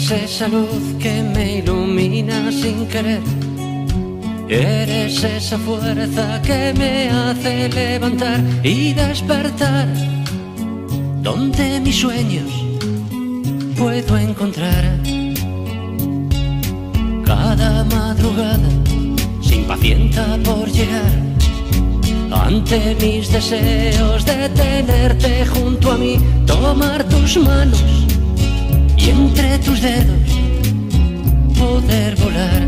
Eres esa luz que me ilumina sin querer. Eres esa fuerza que me hace levantar y despertar, donde mis sueños puedo encontrar. Cada madrugada se impacienta por llegar, ante mis deseos de tenerte junto a mí, tomar tus manos y entre tus dedos poder volar.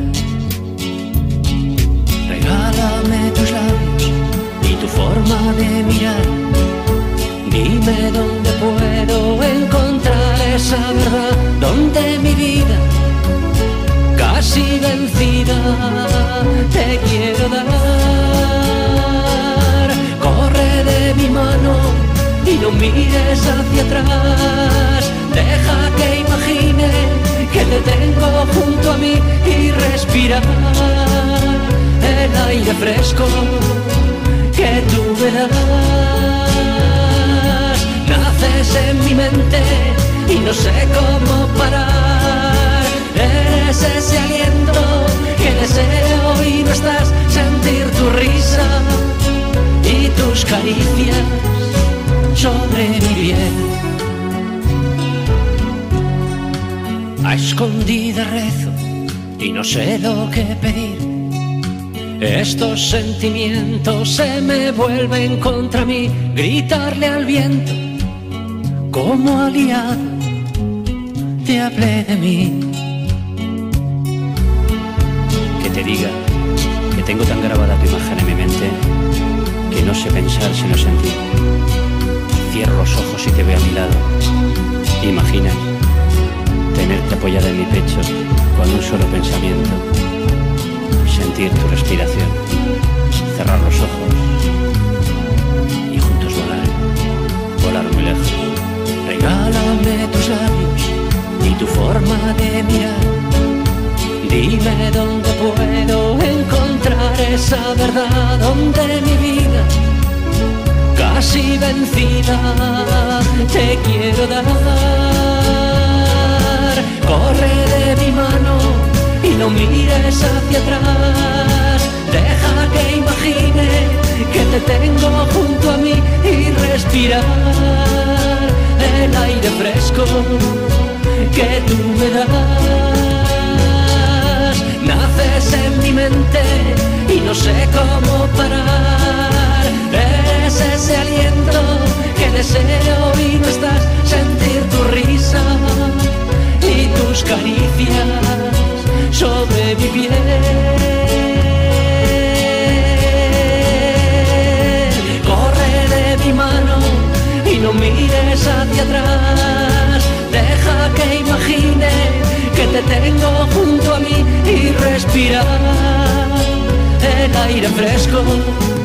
Regálame tus labios y tu forma de mirar. Dime dónde puedo encontrar esa verdad, donde mi vida casi vencida te quiero dar. Corre de mi mano y no mires hacia atrás. Deja que imagine que te tengo junto a mí y respirar el aire fresco que tú me das. Naces en mi mente y no sé cómo parar. Eres ese aliento que deseo y no estás. Sentir tu risa y tus caricias sobre mi piel. A escondidas rezo y no sé lo que pedir. Estos sentimientos se me vuelven contra mí. Gritarle al viento como aliado te hablé de mí. Que te diga que tengo tan grabada tu imagen en mi mente que no sé pensar sino sentir. Cierro los ojos y te veo a mi lado. Imagina tenerte apoyada en mi pecho con un solo pensamiento. Sentir tu respiración, cerrar los ojos y juntos volar, volar muy lejos. Regálame tus labios y tu forma de mirar. Dime dónde puedo encontrar esa verdad, donde mi vida casi vencida te quiero dar. Corre de mi mano y no mires hacia atrás. Deja que imagine que te tengo junto a mí y respirar el aire fresco que tú me das. Naces en mi mente y no sé cómo parar. Eres ese aliento que deseo y no estás. Sentir tu risa y tus caricias sobre mi piel. Corre de mi mano y no mires hacia atrás. Deja que imagine que te tengo junto a mí y respirar el aire fresco